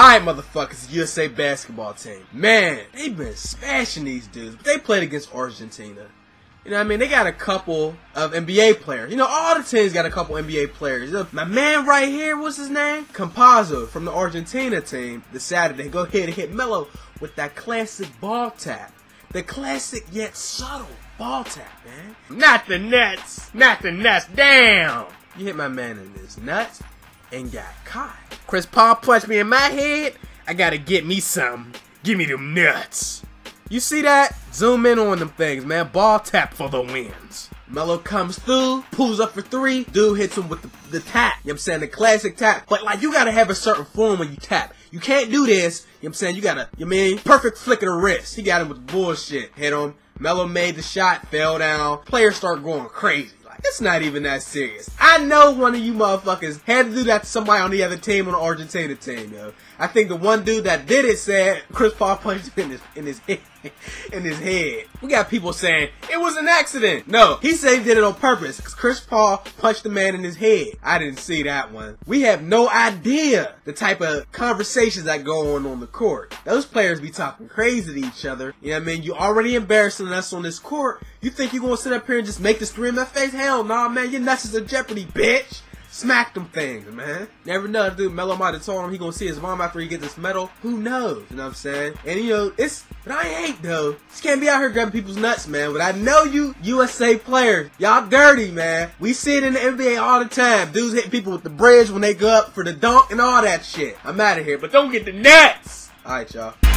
Alright, motherfuckers, USA basketball team. Man, they've been smashing these dudes. But they played against Argentina. You know what I mean? They got a couple of NBA players. You know, all the teams got a couple NBA players. You know, my man right here, what's his name? Campazzo from the Argentina team decided to go ahead and hit Melo with that classic ball tap. The classic yet subtle ball tap, man. Not the nuts. Not the nuts. Damn. You hit my man in his nuts and got caught. Chris Paul punched me in my head. I gotta get me some. Give me them nuts. You see that? Zoom in on them things, man. Ball tap for the wins. Melo comes through, pulls up for three. Dude hits him with the tap. You know what I'm saying? The classic tap. But like, you gotta have a certain form when you tap. You can't do this. You know what I'm saying? You gotta, you mean, perfect flick of the wrist. He got him with the bullshit. Hit him. Melo made the shot, fell down. Players start going crazy. It's not even that serious. I know one of you motherfuckers had to do that to somebody on the other team, on the Argentina team, yo. I think the one dude that did it said Chris Paul punched him in his head. We got people saying it was an accident. No, he said he did it on purpose because Chris Paul punched the man in his head. I didn't see that one. We have no idea the type of conversations that go on the court. Those players be talking crazy to each other. You know what I mean? You already embarrassing us on this court. You think you're gonna sit up here and just make this three in my face? Hell nah, man. Your nuts is in jeopardy, bitch. Smack them things, man. Never know, dude. Melo might have told him he gonna see his mom after he get this medal. Who knows? You know what I'm saying? And you know, but I ain't though. Just can't be out here grabbing people's nuts, man. But I know you USA players, y'all dirty, man. We see it in the NBA all the time. Dudes hitting people with the bridge when they go up for the dunk and all that shit. I'm out of here, but don't get the nuts. All right, y'all.